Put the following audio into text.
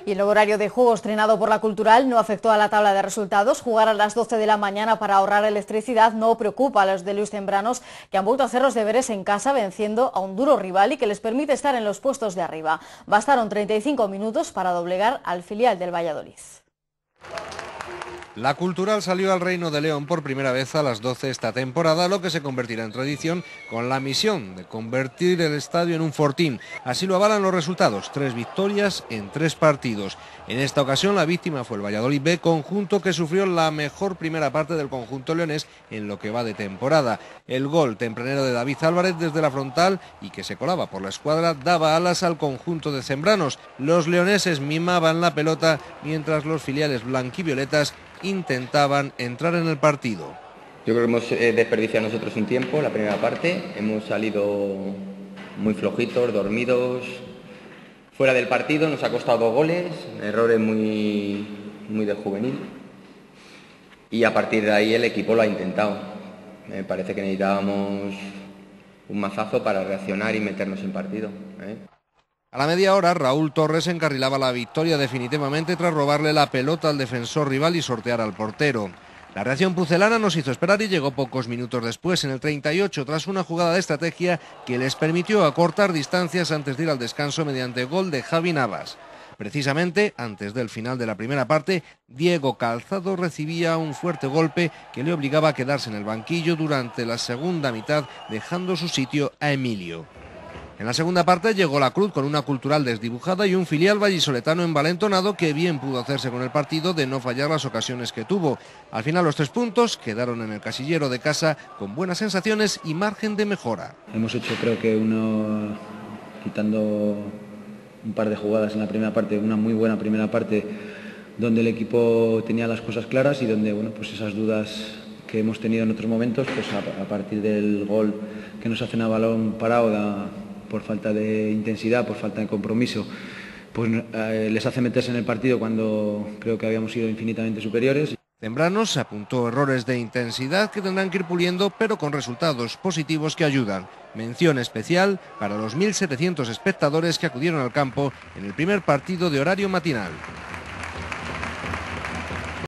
Y el horario de juego estrenado por la Cultural no afectó a la tabla de resultados. Jugar a las 12 de la mañana para ahorrar electricidad no preocupa a los de Luis Tempranos, que han vuelto a hacer los deberes en casa venciendo a un duro rival y que les permite estar en los puestos de arriba. Bastaron 35 minutos para doblegar al filial del Valladolid. La Cultural salió al Reino de León por primera vez a las 12 esta temporada, lo que se convertirá en tradición con la misión de convertir el estadio en un fortín. Así lo avalan los resultados, 3 victorias en 3 partidos. En esta ocasión la víctima fue el Valladolid B, conjunto que sufrió la mejor primera parte del conjunto leonés en lo que va de temporada. El gol tempranero de David Álvarez desde la frontal y que se colaba por la escuadra daba alas al conjunto de Zembranos. Los leoneses mimaban la pelota mientras los filiales blanquivioletas intentaban entrar en el partido. Yo creo que hemos desperdiciado nosotros un tiempo, la primera parte, hemos salido muy flojitos, dormidos, fuera del partido, nos ha costado 2 goles, errores muy de juvenil y a partir de ahí el equipo lo ha intentado. Me parece que necesitábamos un mazazo para reaccionar y meternos en partido. A la media hora, Raúl Torres encarrilaba la victoria definitivamente tras robarle la pelota al defensor rival y sortear al portero. La reacción pucelana nos hizo esperar y llegó pocos minutos después, en el 38, tras una jugada de estrategia que les permitió acortar distancias antes de ir al descanso mediante gol de Javi Navas. Precisamente, antes del final de la primera parte, Diego Calzado recibía un fuerte golpe que le obligaba a quedarse en el banquillo durante la segunda mitad, dejando su sitio a Emilio. En la segunda parte llegó la Cruz con una Cultural desdibujada y un filial vallisoletano envalentonado que bien pudo hacerse con el partido de no fallar las ocasiones que tuvo. Al final los 3 puntos quedaron en el casillero de casa con buenas sensaciones y margen de mejora. Hemos hecho, creo que quitando un par de jugadas en la primera parte, una muy buena primera parte donde el equipo tenía las cosas claras y donde pues esas dudas que hemos tenido en otros momentos, pues a partir del gol que nos hacen a balón parado por falta de intensidad, por falta de compromiso, pues les hace meterse en el partido cuando creo que habíamos sido infinitamente superiores. Zembranos apuntó errores de intensidad que tendrán que ir puliendo, pero con resultados positivos que ayudan. Mención especial para los 1.700 espectadores que acudieron al campo en el primer partido de horario matinal.